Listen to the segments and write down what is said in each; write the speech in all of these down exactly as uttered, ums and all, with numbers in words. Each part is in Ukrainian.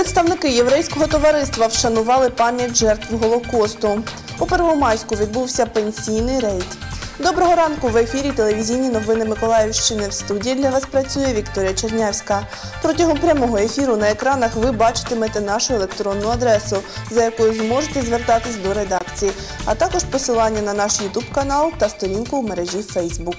Представники єврейського товариства вшанували пам'ять жертв Голокосту. У Первомайську відбувся пенсійний рейд. Доброго ранку! В ефірі телевізійні новини Миколаївщини. В студії для вас працює Вікторія Чернявська. Протягом прямого ефіру на екранах ви бачитимете нашу електронну адресу, за якою зможете звертатись до редакції, а також посилання на наш ютуб-канал та сторінку у мережі Фейсбук.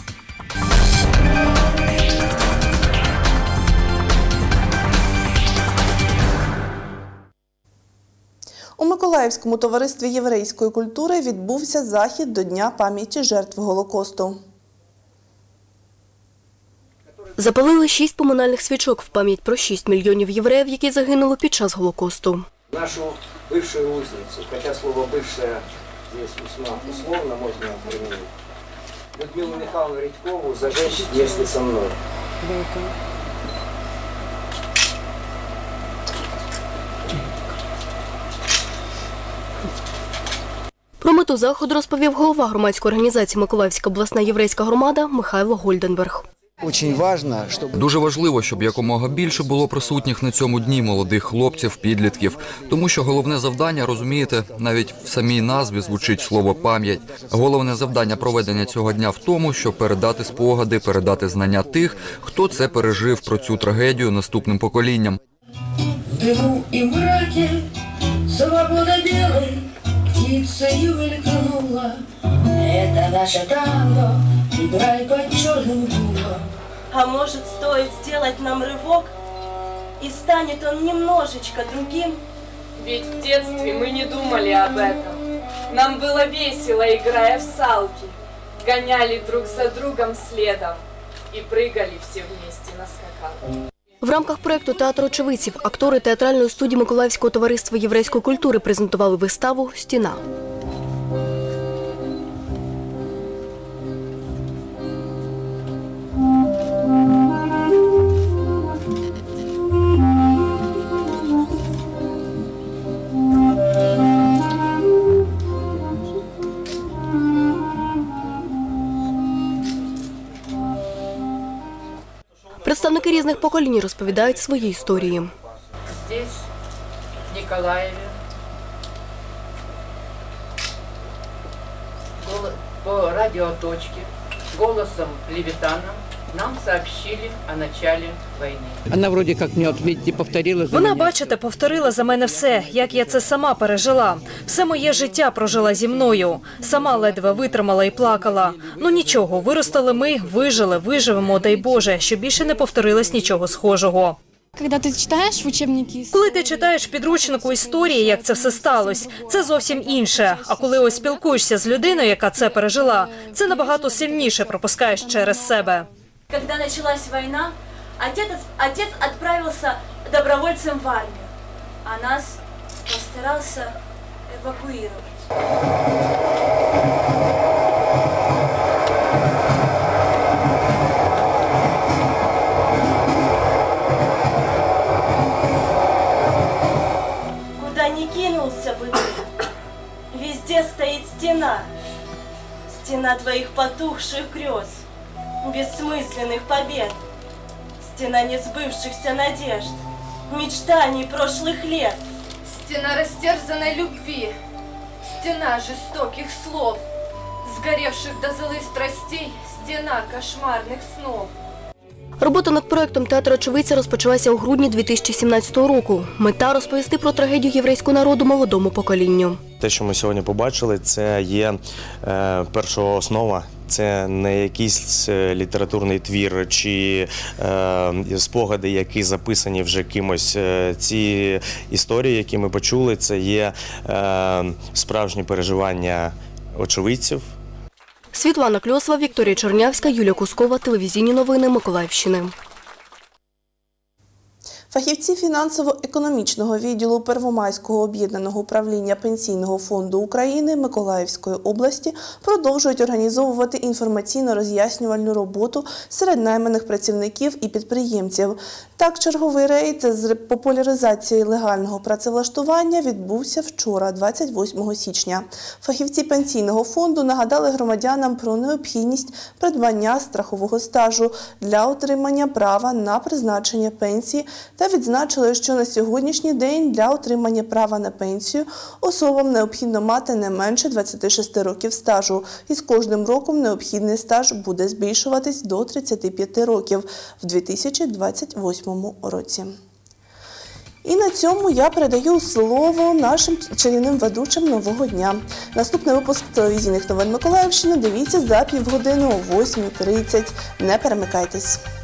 У Миколаївському товаристві єврейської культури відбувся захід до Дня пам'яті жертв Голокосту. Запалили шість поминальних свічок в пам'ять про шість мільйонів євреїв, які загинули під час Голокосту. Нашу бывшую узницу, хотя слово «бывшая» здесь условно можно применить, Людмилу Михайловну Редькову зажечь, если со мной. Про мету заходу розповів голова громадської організації «Миколаївська обласна єврейська громада» Михайло Гольденберг. Дуже важливо, щоб якомога більше було присутніх на цьому дні молодих хлопців, підлітків. Тому що головне завдання, розумієте, навіть в самій назві звучить слово «пам'ять». Головне завдання проведення цього дня в тому, щоб передати спогади, передати знання тих, хто це пережив про цю трагедію наступним поколінням. В дыму и мраке свобода белой птицею мелькнула. Это наше танго, играй под черным дулом. А может, стоит сделать нам рывок, и станет он немножечко другим? Ведь в детстве мы не думали об этом. Нам было весело, играя в салки. Гоняли друг за другом следом и прыгали все вместе на скакалке. В рамках проєкту «Театр очевидців» актори театральної студії Миколаївського товариства єврейської культури презентували виставу «Стіна». Представники різних поколінь розповідають свої історії. Здесь, в Николаеве, по радиоточке, голосом Левитана нам сообщили о начале войны. Вона вроді як мені, от, видите, повторила за Вона, мене. бачите, повторила за мене все, як я це сама пережила. Все моє життя прожила зі мною. Сама ледве витримала і плакала. Ну нічого, виростали ми, вижили, виживемо, дай Боже, щоб більше не повторилось нічого схожого. Коли ти читаєш в учебники... Коли ти читаєш в підручнику історії, як це все сталося, це зовсім інше. А коли ось спілкуєшся з людиною, яка це пережила, це набагато сильніше пропускаєш через себе. Когда началась война, отец, отец отправился добровольцем в армию, а нас постарался эвакуировать. Куда ни кинулся бы ты, везде стоит стена, стена твоих потухших грез, бессмысленных побед, стена несбывшихся надежд, мечтаний прошлых лет. Стена растерзанной любви, стена жестоких слов, сгоревших до злых страстей, стена кошмарных снов. Робота над проєктом «Театр очевидця» розпочалася у грудні дві тисячі сімнадцятого року. Мета – розповісти про трагедію єврейського народу молодому поколінню. Те, що ми сьогодні побачили, це є е, першооснова. Це не якийсь літературний твір чи е, спогади, які записані вже кимось. Ці історії, які ми почули, це є е, справжні переживання очевидців. Світлана Кльосова, Вікторія Чернявська, Юлія Кускова. Телевізійні новини Миколаївщини. Фахівці фінансово-економічного відділу Первомайського об'єднаного управління Пенсійного фонду України Миколаївської області продовжують організовувати інформаційно-роз'яснювальну роботу серед найманих працівників і підприємців. Так, черговий рейд з популяризації легального працевлаштування відбувся вчора, двадцять восьмого січня. Фахівці пенсійного фонду нагадали громадянам про необхідність придбання страхового стажу для отримання права на призначення пенсії та відзначили, що на сьогоднішній день для отримання права на пенсію особам необхідно мати не менше двадцяти шести років стажу. І з кожним роком необхідний стаж буде збільшуватись до тридцяти п'яти років в дві тисячі двадцять восьмому році. І на цьому я передаю слово нашим чарівним ведучим нового дня. Наступний випуск телевізійних новин Миколаївщини дивіться за півгодини о восьмій тридцять. Не перемикайтесь.